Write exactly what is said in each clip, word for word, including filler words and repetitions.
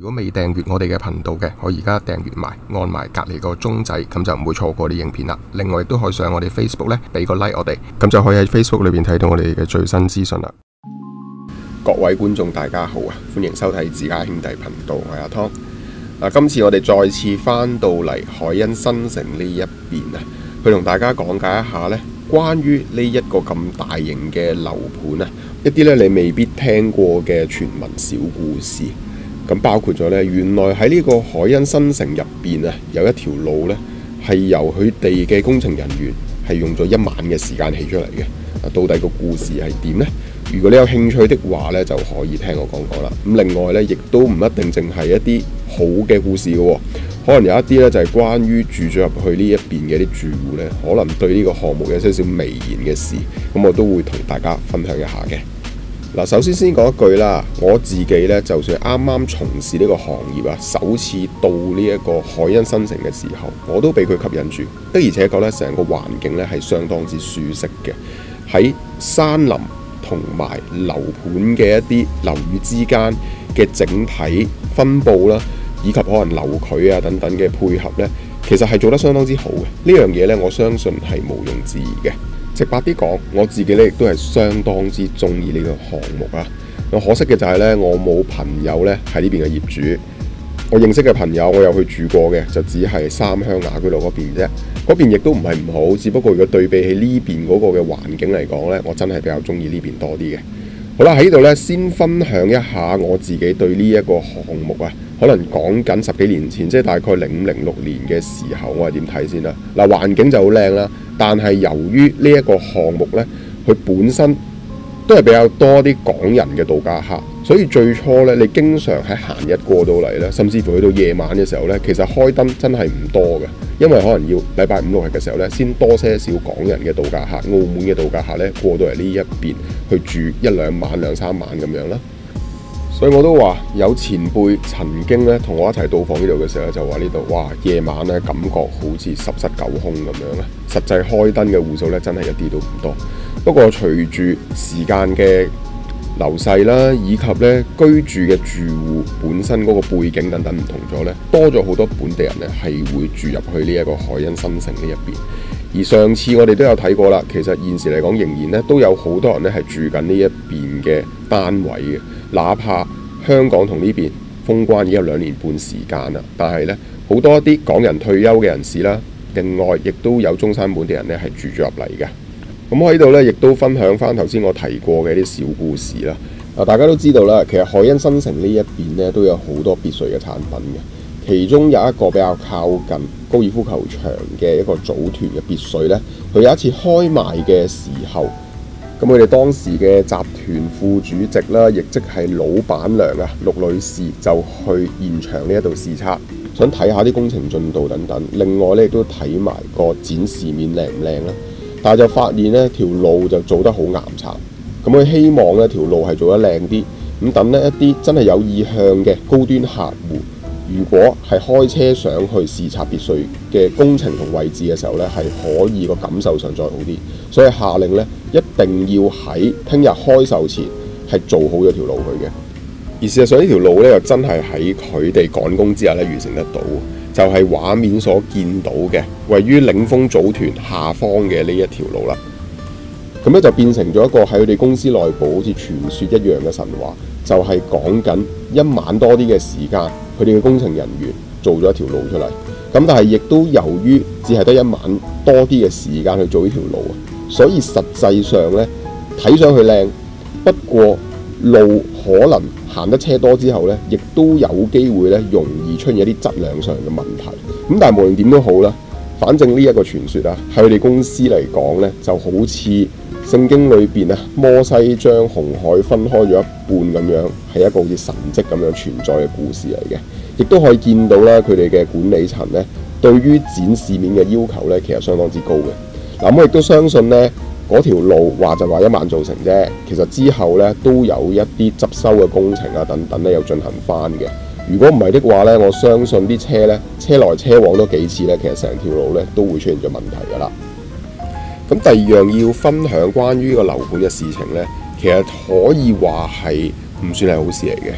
如果未訂閱我哋嘅頻道嘅，我而家訂閱埋，按埋隔離個鐘仔，咁就唔會錯過啲影片啦。另外亦都可以上我哋 Facebook 咧，俾個 like 我哋，咁就可以喺 Facebook 裏邊睇到我哋嘅最新資訊啦。各位觀眾大家好啊，歡迎收睇自家兄弟頻道，我係阿湯。嗱，今次我哋再次翻到嚟海欣新城呢一邊啊，去同大家講解一下呢關於呢一個咁大型嘅樓盤啊，一啲呢你未必聽過嘅傳聞小故事。咁包括咗呢，原來喺呢個海欣新城入邊啊，有一條路呢係由佢哋嘅工程人員係用咗一晚嘅時間起出嚟嘅。啊，到底個故事係點呢？如果你有興趣的話呢，就可以聽我講講啦。咁另外呢，亦都唔一定淨係一啲好嘅故事嘅喎，可能有一啲呢就係關於住咗入去呢一邊嘅啲住戶呢，可能對呢個項目有些少微言嘅事，咁我都會同大家分享一下嘅。嗱，首先先講一句啦，我自己呢，就算啱啱從事呢個行業啊，首次到呢一個海欣新城嘅時候，我都被佢吸引住，的而且確呢，成個環境呢係相當之舒適嘅，喺山林同埋樓盤嘅一啲樓宇之間嘅整體分佈啦，以及可能樓距啊等等嘅配合呢，其實係做得相當之好嘅。呢樣嘢呢，我相信係毋庸置疑嘅。直白啲講，我自己呢亦都係相當之中意呢個項目啊。可惜嘅就係呢，我冇朋友呢喺呢邊嘅業主。我認識嘅朋友，我有去住過嘅，就只係三鄉雅居樂嗰邊啫。嗰邊亦都唔係唔好，只不過如果對比起呢邊嗰個嘅環境嚟講呢，我真係比較中意呢邊多啲嘅。好啦，喺呢度呢，先分享一下我自己對呢一個項目啊，可能講緊十幾年前，即係大概零五零六年嘅時候，我係點睇先啦。嗱，環境就好靚啦，但係由於呢一個項目呢，佢本身都係比較多啲港人嘅度假客，所以最初咧，你經常喺閒日過到嚟咧，甚至乎去到夜晚嘅時候咧，其實開燈真係唔多嘅，因為可能要禮拜五六日嘅時候咧，先多些少港人嘅度假客、澳門嘅度假客咧過到嚟呢一邊去住一兩晚、兩三晚咁樣啦。所以我都話有前輩曾經咧同我一齊到訪呢度嘅時候就話呢度哇夜晚咧感覺好似十室九空咁樣啦，實際開燈嘅戶數咧真係一啲都唔多。不過隨住時間嘅流逝啦，以及咧居住嘅住戶本身嗰個背景等等唔同咗咧，多咗好多本地人咧係會住入去呢一個海欣新城呢一邊。而上次我哋都有睇過啦，其實現時嚟講仍然咧都有好多人咧係住緊呢一邊嘅單位嘅，哪怕香港同呢邊封關已經有兩年半時間啦，但係咧好多啲港人退休嘅人士啦，另外亦都有中山本地人咧係住咗入嚟嘅。咁我喺度咧，亦都分享翻頭先我提過嘅一啲小故事啦。啊，大家都知道啦，其實海欣新城呢一邊咧都有好多別墅嘅產品嘅。其中有一個比較靠近高爾夫球場嘅一個組團嘅別墅咧，佢有一次開賣嘅時候，咁佢哋當時嘅集團副主席啦，亦即係老闆娘啊，陸女士就去現場呢一度視察，想睇下啲工程進度等等。另外咧，亦都睇埋個展示面靚唔靚啦。但係就發現呢條路就做得好岩殘，咁佢希望呢條路係做得靚啲，咁等呢一啲真係有意向嘅高端客戶，如果係開車上去視察別墅嘅工程同位置嘅時候呢，係可以個感受上再好啲，所以下令呢，一定要喺聽日開售前係做好咗條路去嘅。而事實上呢條路呢，又真係喺佢哋趕工之下呢完成得到。就係畫面所見到嘅，位於領峰組團下方嘅呢一條路啦。咁咧就變成咗一個喺佢哋公司內部好似傳說一樣嘅神話，就係講緊一晚多啲嘅時間，佢哋嘅工程人員做咗一條路出嚟。咁但係亦都由於只係得一晚多啲嘅時間去做呢條路啊，所以實際上呢，睇上去靚，不過路可能行得車多之後呢，亦都有機會呢容易出現一啲質量上嘅問題。咁但係無論點都好啦，反正呢一個傳說啊，喺佢哋公司嚟講呢，就好似聖經裏邊啊，摩西將紅海分開咗一半咁樣，係一個好似神蹟咁樣存在嘅故事嚟嘅。亦都可以見到咧，佢哋嘅管理層呢，對於展示面嘅要求呢，其實相當之高嘅。嗱，我亦都相信呢。嗰條路話就話一晚做成啫，其實之後咧都有一啲執修嘅工程啊等等咧有進行翻嘅。如果唔係的話咧，我相信啲車咧車來車往都幾次咧，其實成條路咧都會出現咗問題噶啦。咁第二樣要分享關於個樓盤嘅事情咧，其實可以話係唔算係好事嚟嘅。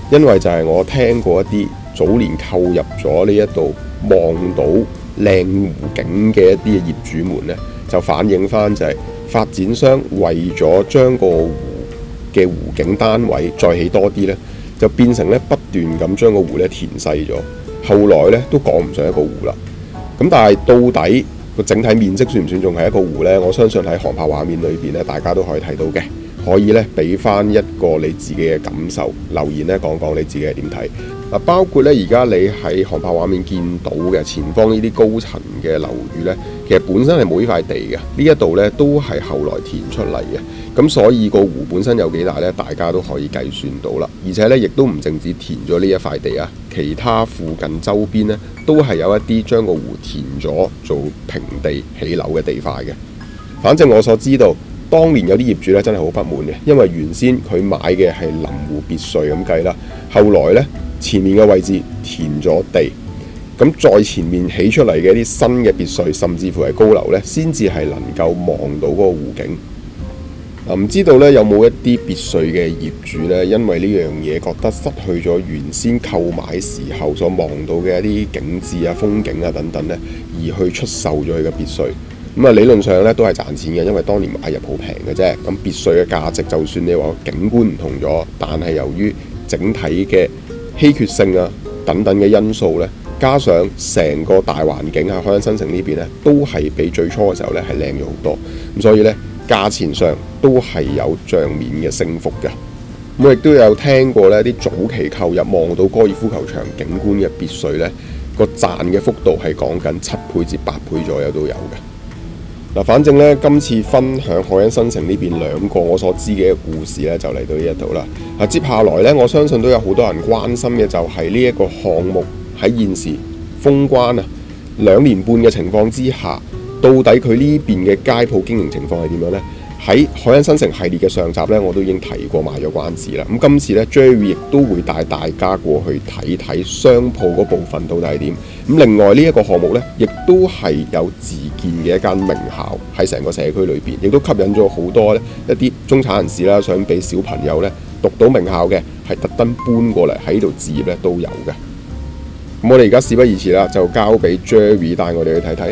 因為就係我聽過一啲早年購入咗呢一度望到靚湖景嘅一啲業主們呢，就反映翻就係發展商為咗將個湖嘅湖景單位再起多啲呢，就變成咧不斷咁將個湖咧填細咗，後來咧都講唔上一個湖啦。咁但係到底個整體面積算唔算仲係一個湖呢？我相信喺航拍畫面裏邊咧，大家都可以睇到嘅，可以咧俾翻一個你自己嘅感受，留言咧講講你自己係點睇。嗱，包括咧而家你喺航拍畫面見到嘅前方呢啲高層嘅樓宇咧，其實本身係冇呢塊地嘅，呢一度咧都係後來填出嚟嘅。咁所以個湖本身有幾大咧，大家都可以計算到啦。而且咧亦都唔淨止填咗呢一塊地啊，其他附近周邊咧都係有一啲將個湖填咗做平地起樓嘅地塊嘅。反正我所知道，當年有啲業主咧真係好不滿嘅，因為原先佢買嘅係臨湖別墅咁計啦，後來咧前面嘅位置填咗地，咁再前面起出嚟嘅一啲新嘅別墅，甚至乎係高樓咧，先至係能夠望到嗰個湖景。嗱，唔知道咧有冇一啲別墅嘅業主咧，因為呢樣嘢覺得失去咗原先購買時候所望到嘅一啲景緻啊、風景啊等等咧，而去出售咗佢嘅別墅。咁啊，理論上咧都係賺錢嘅，因為當年買入好平嘅啫。咁別墅嘅價值，就算你話景觀唔同咗，但係由於整體嘅稀缺性啊等等嘅因素咧，加上成個大環境喺海印新城呢邊咧，都係比最初嘅時候咧係靚咗好多。咁所以咧，價錢上都係有帳面嘅升幅嘅。咁我亦都有聽過咧，啲早期購入望到高爾夫球場景觀嘅別墅咧，個賺嘅幅度係講緊七倍至八倍左右都有嘅。嗱，反正咧，今次分享海印新城呢邊兩個我所知嘅故事咧，就嚟到呢一度啦。嗱，接下來咧，我相信都有好多人關心嘅就係呢一個項目喺現時封關啊兩年半嘅情況之下，到底佢呢邊嘅街鋪經營情況係點樣呢？喺海印新城系列嘅上集咧，我都已經提過賣咗關子啦。咁今次咧 Jerry 亦都會帶大家過去睇睇商鋪嗰部分到底係點。咁另外呢一個項目咧，亦都係有自建嘅一間名校喺成個社區裏邊，亦都吸引咗好多咧一啲中產人士啦，想俾小朋友咧讀到名校嘅，係特登搬過嚟喺度置業咧都有嘅。咁我哋而家事不宜遲啦，就交俾 Jerry 帶我哋去睇睇。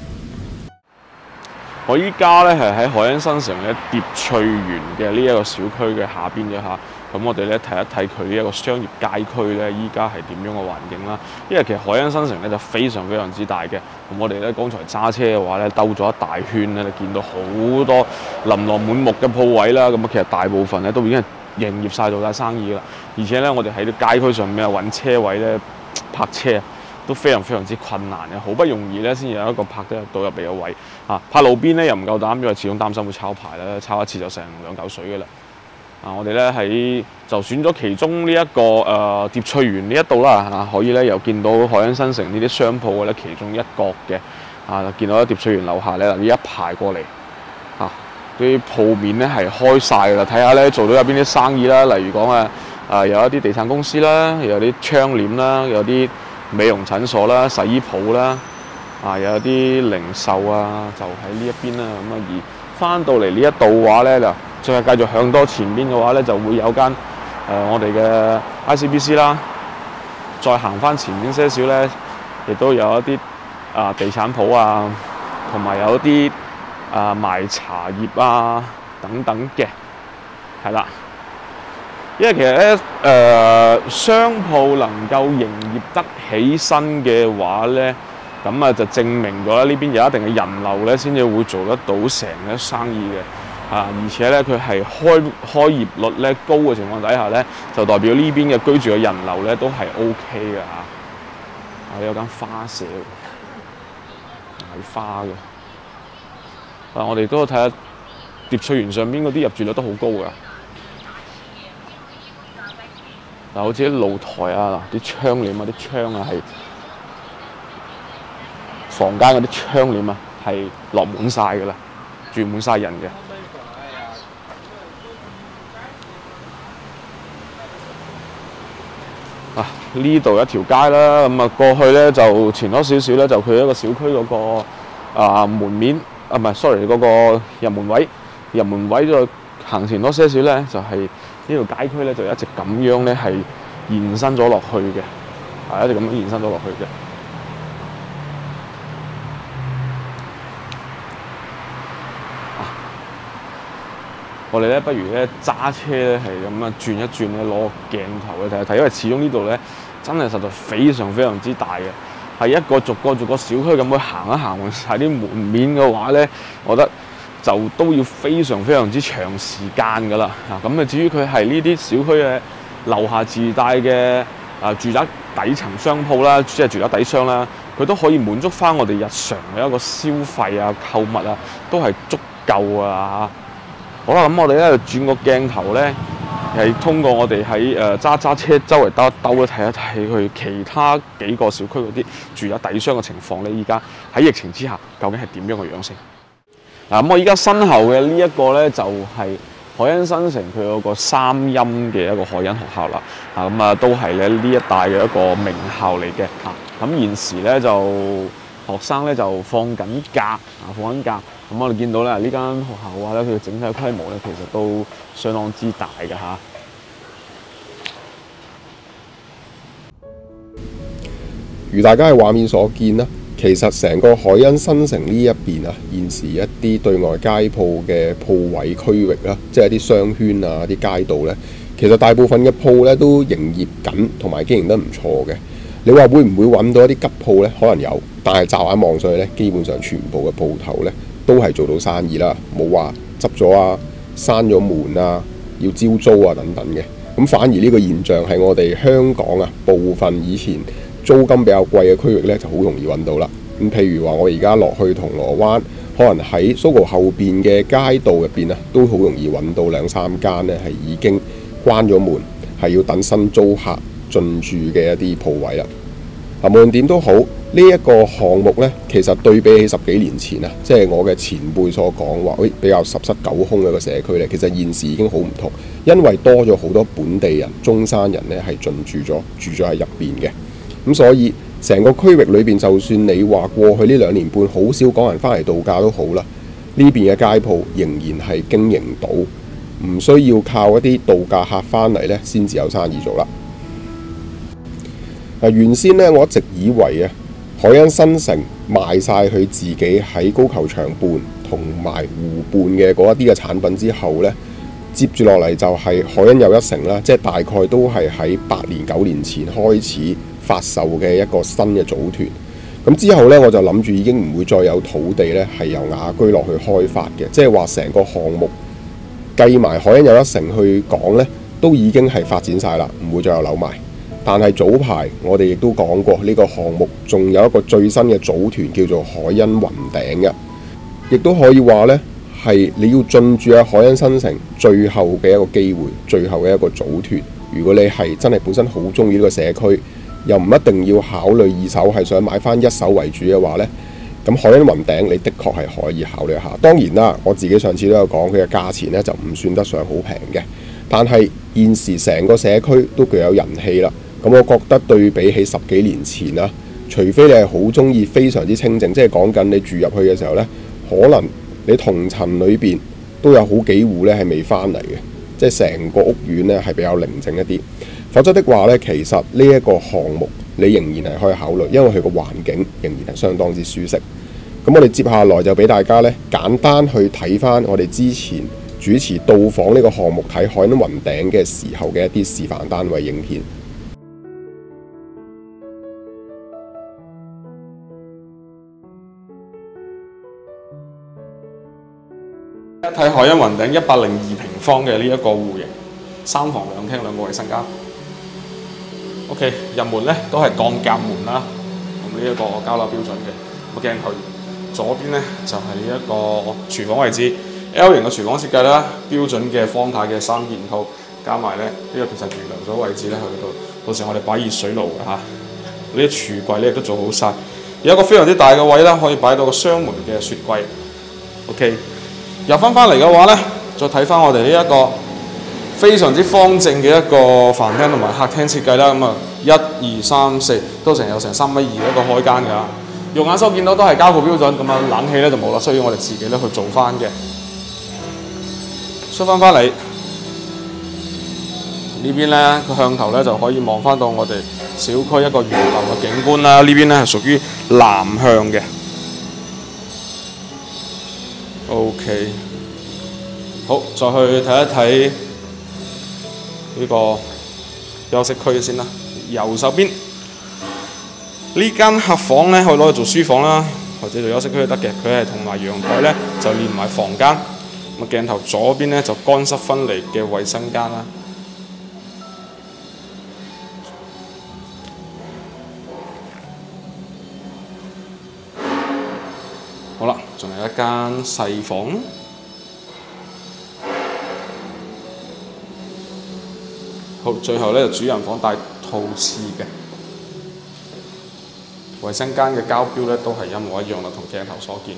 我依家咧係喺海印新城咧蝶翠園嘅呢一個小區嘅下邊啫嚇，咁我哋咧睇一睇佢呢一個商業街區咧，依家係點樣嘅環境啦。因為其實海印新城咧就非常非常之大嘅，咁我哋咧剛才揸車嘅話咧兜咗一大圈咧，你見到好多琳琅滿目嘅鋪位啦，咁啊其實大部分咧都已經係營業晒做晒生意啦，而且咧我哋喺啲街區上面揾車位咧泊車都非常非常之困難嘅，好不容易咧先有一個泊得到入嚟嘅位啊！泊路邊咧又唔夠膽，因為始終擔心會抄牌啦，抄一次就成兩嚿水嘅啦。啊，我哋咧喺就選咗其中呢、這、一個誒、呃、蝶翠園呢一度啦，啊可以咧又見到海印新城呢啲商鋪嘅咧其中一角嘅啊，見到喺蝶翠園樓下咧呢一排過嚟啊，啲鋪面咧係開晒㗎啦，睇下咧做到有邊啲生意啦，例如講啊啊有一啲地產公司啦，有啲窗簾啦，有啲美容診所啦、洗衣鋪啦，啊有啲零售啊，就喺呢一邊啦。咁啊，而翻到嚟呢一度嘅話咧，就再繼續向多前邊嘅話咧，就會有間誒、呃、我哋嘅 I C B C 啦。再行翻前面些少咧，亦都有一啲啊地產鋪啊，同埋有啲啊賣茶葉啊等等嘅，係啦。因為其實咧，誒、呃、商鋪能夠營業得起身嘅話咧，咁啊就證明咗呢邊有一定嘅人流咧，先至會做得到成嘅生意嘅，啊！而且咧佢係開開業率咧高嘅情況底下咧，就代表呢邊嘅居住嘅人流咧都係 O K 嘅嚇。啊，有間花社，賣花嘅。啊，我哋都睇下蝶翠園上邊嗰啲入住率都好高㗎。嗱，好似啲露台啊，啲窗簾啊，啲窗啊係房間嗰啲窗簾啊，係落滿晒㗎啦，住滿晒人嘅。啊，呢度一條街啦，咁啊過去咧就前多少少咧，就佢一個小區嗰、嗰個啊門面啊，唔係 sorry 嗰個入門位，入門位再行前多些少咧，就係、係。呢條街區咧就一直咁樣咧係延伸咗落去嘅，係一直咁樣延伸咗落去嘅。我哋咧不如咧揸車咧係咁樣轉一轉咧，攞個鏡頭去睇一睇，因為始終呢度咧真係實在非常非常之大嘅，係一個逐個逐個小區咁去行一行晒啲門面嘅話咧，我覺得就都要非常非常之長時間㗎啦。啊，咁啊至於佢係呢啲小區嘅樓下自帶嘅啊住宅底層商鋪啦，即係住宅底商啦，佢都可以滿足翻我哋日常嘅一個消費啊、購物啊，都係足夠啊。好啦，咁我哋咧轉個鏡頭咧，係通過我哋喺誒揸揸車周圍兜一兜咧，睇一睇佢其他幾個小區嗰啲住宅底商嘅情況咧。依家喺疫情之下，究竟係點樣嘅樣先？嗱，咁我依家身後嘅呢一個咧，就係海欣新城佢有個三音嘅一個海欣學校啦。啊，咁啊都係咧呢一帶嘅一個名校嚟嘅。啊，咁現時咧就學生咧就放緊假，啊放緊假。咁我哋見到咧呢間學校嘅話咧，佢嘅整體規模咧其實都相當之大嘅嚇。 如大家喺畫面所見啦，其實成個海欣新城呢一邊啊，現時一啲對外街鋪嘅鋪位區域啦，即係一啲商圈啊、啲街道咧，其實大部分嘅鋪咧都營業緊，同埋經營得唔錯嘅。你話會唔會揾到一啲吉鋪咧？可能有，但係驟眼望上去咧，基本上全部嘅鋪頭咧，都係做到生意啦，冇話執咗啊、閂咗門啊、要招租啊等等嘅。咁反而呢個現象係我哋香港啊部分以前租金比較貴嘅區域咧，就好容易揾到啦。咁譬如話，我而家落去銅鑼灣，可能喺 Sogo 後邊嘅街道入邊啊，都好容易揾到兩三間咧係已經關咗門，係要等新租客進駐嘅一啲鋪位啦。無論點都好，呢、這、一個項目呢，其實對比起十幾年前啊，即係我嘅前輩所講話，誒比較十室九空嘅一個社區呢，其實現時已經好唔同，因為多咗好多本地人、中山人呢係進駐咗，住咗喺入邊嘅。咁所以成個區域裏邊，就算你話過去呢兩年半好少港人翻嚟度假都好啦，呢邊嘅街鋪仍然係經營到，唔需要靠一啲度假客翻嚟呢先至有生意做啦。原先咧，我一直以為啊，海欣新城賣晒佢自己喺高球場畔同埋湖畔嘅嗰一啲嘅產品之後呢，接住落嚟就係海欣又一城啦，即係大概都係喺八年九年前開始發售嘅一個新嘅組團。咁之後呢，我就諗住已經唔會再有土地呢係由雅居樂去開發嘅，即係話成個項目計埋海欣又一城去講呢，都已經係發展晒啦，唔會再有樓賣。但係早排我哋亦都講過，呢個項目仲有一個最新嘅組團叫做海欣雲頂嘅，亦都可以話呢係你要進駐喺海欣新城最後嘅一個機會，最後嘅一個組團。如果你係真係本身好中意呢個社區，又唔一定要考慮二手，係想買翻一手為主嘅話呢，咁海欣雲頂你的確係可以考慮下。當然啦，我自己上次都有講，佢嘅價錢呢就唔算得上好平嘅，但係現時成個社區都具有人氣啦。咁我覺得對比起十幾年前啦，除非你係好中意非常之清靜，即係講緊你住入去嘅時候呢，可能你同層裏邊都有好幾戶呢係未翻嚟嘅，即係成個屋苑呢係比較寧靜一啲。否則的話呢，其實呢一個項目你仍然係可以考慮，因為佢個環境仍然係相當之舒適。咁我哋接下來就俾大家呢簡單去睇翻我哋之前主持到訪呢個項目睇海欣雲頂嘅時候嘅一啲示範單位影片。 睇海欣雲頂一百零二平方嘅呢一個戶型，三房兩廳兩個衞生間。O.K. 入門咧都係鋼夾門啦，同呢一個交樓標準嘅。個鏡頭左邊咧就係呢一個廚房位置 ，L 型嘅廚房設計啦，標準嘅方太嘅三件套，加埋咧呢、這個其實預留咗位置咧去到，到時我哋擺熱水爐嘅嚇。呢啲櫥櫃咧亦都做好晒，有一個非常之大嘅位啦，可以擺到個雙門嘅雪櫃。O.K. 入翻翻嚟嘅話咧，再睇翻我哋呢一個非常之方正嘅一個飯廳同埋客廳設計啦。咁啊，一二三四都成有成三米二一個開間㗎。肉眼所見到都係交付標準，咁啊冷氣咧就冇啦，需要我哋自己咧去做翻嘅。出翻翻嚟， 呢邊咧個向頭咧就可以望翻到我哋小區一個園林嘅景觀啦。呢邊咧係屬於南向嘅。OK， 好，再去睇一睇呢個休息區先啦。右手邊呢間客房咧可以攞嚟做書房啦，或者做休息區都得嘅。佢係同埋陽台咧就連埋房間。咁啊鏡頭左邊咧就乾濕分離嘅衛生間啦。好啦，仲有一間細房。好，最後咧就主人房帶套廁嘅。衛生間嘅膠標咧都係一模一樣啦，同鏡頭所見。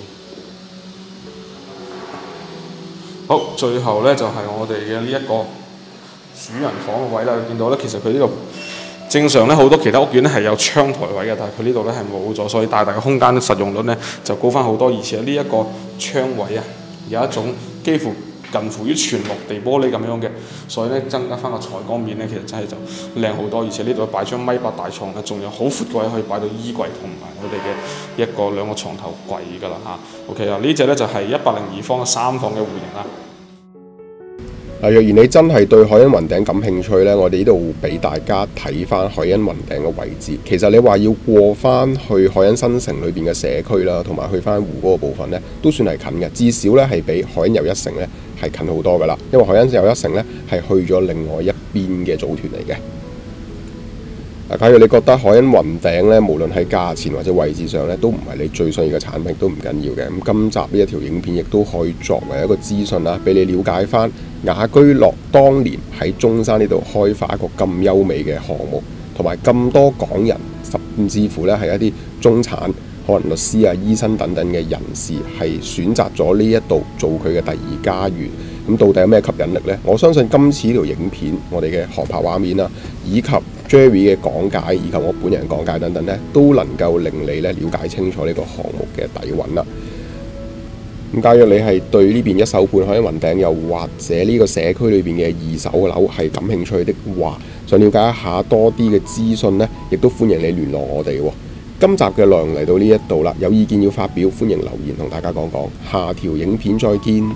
好，最後咧就係、是、我哋嘅呢一個主人房嘅位啦。你見到咧，其實佢呢度正常咧好多其他屋苑咧係有窗台位嘅，但係佢呢度咧係冇咗，所以大大嘅空間實用率咧就高翻好多。而且呢一個窗位啊，有一種幾乎近乎於全落地玻璃咁樣嘅，所以咧增加翻個採光面咧，其實真係就靚好多。而且呢度擺張米八大床咧，仲有好闊嘅位可以擺到衣櫃同埋我哋嘅一個兩個床頭櫃㗎啦嚇。OK 啊，呢隻咧就係一百零二方嘅三房嘅戶型啦。 嗱，若然你真係對海欣雲頂感興趣呢，我哋呢度俾大家睇翻海欣雲頂嘅位置。其實你話要過翻去海欣新城裏邊嘅社區啦，同埋去翻湖嗰個部分呢，都算係近嘅。至少呢係比海欣又一城呢係近好多噶啦。因為海欣又一城呢係去咗另外一邊嘅組團嚟嘅。假如你覺得海欣雲頂咧，無論喺價錢或者位置上咧，都唔係你最想要嘅產品，都唔緊要嘅。咁今集呢一條影片亦都可以作為一個資訊啦，俾你了解翻雅居樂當年喺中山呢度開發一個咁優美嘅項目，同埋咁多港人，甚至乎咧係一啲中產，可能律師啊、醫生等等嘅人士，係選擇咗呢一度做佢嘅第二家園。咁到底有咩吸引力呢？我相信今次呢條影片，我哋嘅航拍畫面啦，以及 Jerry 嘅講解，以及我本人講解等等咧，都能夠令你咧了解清楚呢個項目嘅底蘊啦。咁假如你係對呢邊一手盤海欣雲頂，又或者呢個社區裏邊嘅二手樓係感興趣的話，想了解一下多啲嘅資訊呢，亦都歡迎你聯絡我哋喎。今集嘅內容嚟到呢一度啦，有意見要發表，歡迎留言同大家講講。下條影片再見。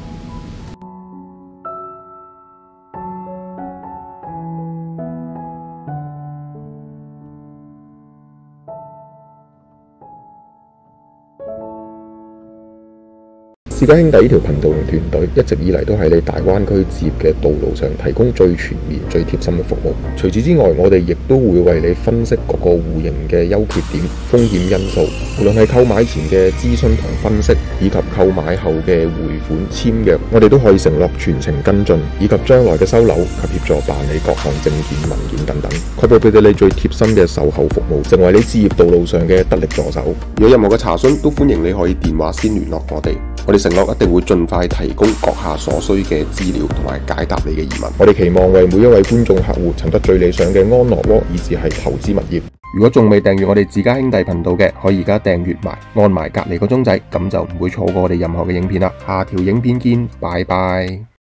私家兄弟呢條頻道同團隊一直以嚟都係你大灣區置業嘅道路上提供最全面、最貼心嘅服務。除此之外，我哋亦都會為你分析各個戶型嘅優缺點、風險因素。無論係購買前嘅諮詢同分析，以及購買後嘅回款簽約，我哋都可以承諾全程跟進，以及將來嘅收樓及協助辦理各項證件文件等等，確保俾到你最貼心嘅售後服務，成為你置業道路上嘅得力助手。 如果有任何嘅查詢，都歡迎你可以電話先聯絡我哋。我哋承諾一定會盡快提供閣下所需嘅資料同埋解答你嘅疑問。 我哋期望為每一位觀眾客戶尋得最理想嘅安樂窩，以至係投資物業。 如果仲未訂閱我哋自家兄弟頻道嘅，可以而家訂閱埋，按埋隔離個鐘仔，咁就唔會錯過我哋任何嘅影片啦。下條影片見，拜拜。